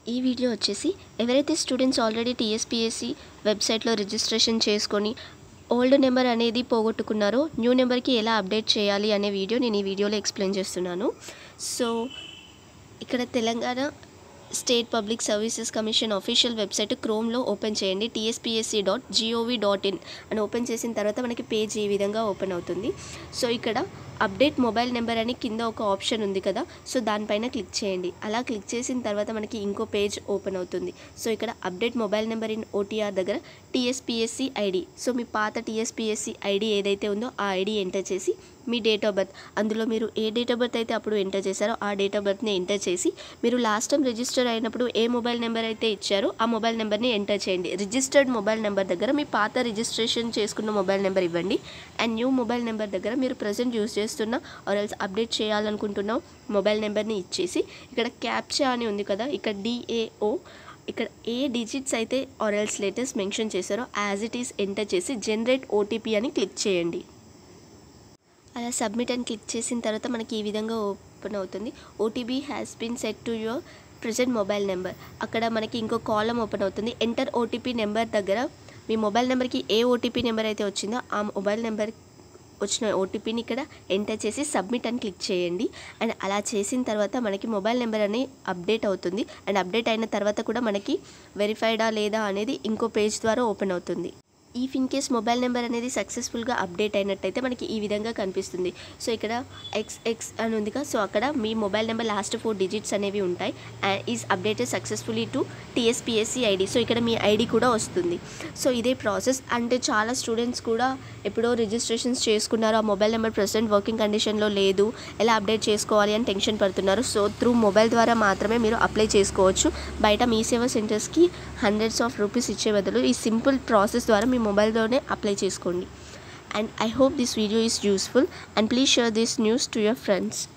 ఈ వీడియో వచ్చేసి ఎవరైతే స్టూడెంట్స్ ఆల్రెడీ టీఎస్పీఎస్సీ వెబ్సైట్లో రిజిస్ట్రేషన్ చేసుకొని ఓల్డ్ నెంబర్ అనేది పోగొట్టుకున్నారో న్యూ నెంబర్కి ఎలా అప్డేట్ చేయాలి అనే వీడియో నేను ఈ వీడియోలో ఎక్స్ప్లెయిన్ చేస్తున్నాను. సో ఇక్కడ Telangana state public services commission official website క్రోమ్లో ఓపెన్ చేయండి. tspsc.gov.in అని ఓపెన్ చేసిన తర్వాత మనకి పేజ్ ఈ విధంగా ఓపెన్ అవుతుంది. సో ఇక్కడ అప్డేట్ మొబైల్ నెంబర్ అని కింద ఒక ఆప్షన్ ఉంది కదా, సో దానిపైన క్లిక్ చేయండి. అలా క్లిక్ చేసిన తర్వాత మనకి ఇంకో పేజ్ ఓపెన్ అవుతుంది. సో ఇక్కడ update mobile number in OTR దగ్గర టీఎస్పీఎస్సీ ఐడి, సో మీ పాత టీఎస్పీఎస్సీ ఐడి ఏదైతే ఉందో ఆ ఐడి ఎంటర్ చేసి మీ డేట్ ఆఫ్ బర్త్, అందులో మీరు ఏ డేట్ ఆఫ్ బర్త్ అయితే అప్పుడు ఎంటర్ చేశారో ఆ డేట్ ఆఫ్ బర్త్ని ఎంటర్ చేసి మీరు లాస్ట్ టైం రిజిస్టర్ అయినప్పుడు ఏ మొబైల్ నెంబర్ అయితే ఇచ్చారో ఆ మొబైల్ నెంబర్ని ఎంటర్ చేయండి. రిజిస్టర్డ్ మొబైల్ నెంబర్ దగ్గర మీ పాత రిజిస్ట్రేషన్ చేసుకున్న మొబైల్ నెంబర్ ఇవ్వండి. అండ్ న్యూ మొబైల్ నెంబర్ దగ్గర మీరు ప్రజెంట్ యూజ్ చేస్తున్న ఆర్ ఎల్స్ అప్డేట్ చేయాలనుకుంటున్న మొబైల్ నెంబర్ని ఇచ్చేసి ఇక్కడ క్యాప్చా అని ఉంది కదా, ఇక్కడ DAO ఇక్కడ ఏ డిజిట్స్ అయితే ఆర్ ఎల్స్ లెటర్స్ మెన్షన్ చేశారో యాజ్ ఇట్ ఈస్ ఎంటర్ చేసి జనరేట్ OTP అని క్లిక్ చేయండి. అలా సబ్మిట్ అని క్లిక్ చేసిన తర్వాత మనకి ఈ విధంగా ఓపెన్ అవుతుంది. OTP has been set to your present mobile number. అక్కడ మనకి ఇంకో కాలం ఓపెన్ అవుతుంది. ఎంటర్ OTP నెంబర్ దగ్గర మీ మొబైల్ నెంబర్కి ఏ OTP నెంబర్ అయితే వచ్చిందో ఆ మొబైల్ నెంబర్ వచ్చిన OTPని ఇక్కడ ఎంటర్ చేసి సబ్మిట్ అని క్లిక్ చేయండి. అండ్ అలా చేసిన తర్వాత మనకి మొబైల్ నెంబర్ అని అప్డేట్ అవుతుంది. అండ్ అప్డేట్ అయిన తర్వాత కూడా మనకి వెరిఫైడా లేదా అనేది ఇంకో పేజ్ ద్వారా ఓపెన్ అవుతుంది. ఇన్ కేస్ మొబైల్ నెంబర్ అనేది సక్సెస్ఫుల్గా అప్డేట్ అయినట్టయితే మనకి ఈ విధంగా కనిపిస్తుంది. సో ఇక్కడ XX అని ఉంది కదా, సో అక్కడ మీ మొబైల్ నెంబర్ లాస్ట్ 4 డిజిట్స్ అనేవి ఉంటాయి. Is updated successfully to TSPSC ID. So ఇక్కడ మీ ఐడి కూడా వస్తుంది. సో ఇదే ప్రాసెస్. అంటే చాలా స్టూడెంట్స్ కూడా ఎప్పుడో రిజిస్ట్రేషన్స్ చేసుకున్నారు, ఆ మొబైల్ నెంబర్ ప్రెసెంట్ వర్కింగ్ కండిషన్లో లేదు, ఎలా అప్డేట్ చేసుకోవాలి అని టెన్షన్ పడుతున్నారు. సో త్రూ మొబైల్ ద్వారా మాత్రమే మీరు అప్లై చేసుకోవచ్చు. బయట మీ సేవా సెంటర్స్కి హండ్రెడ్స్ ఆఫ్ రూపీస్ ఇచ్చే బదులు ఈ సింపుల్ ప్రాసెస్ ద్వారా మీ మొబైల్లోనే అప్లై చేసుకోండి. And I hope this video is useful and please share this news to your friends.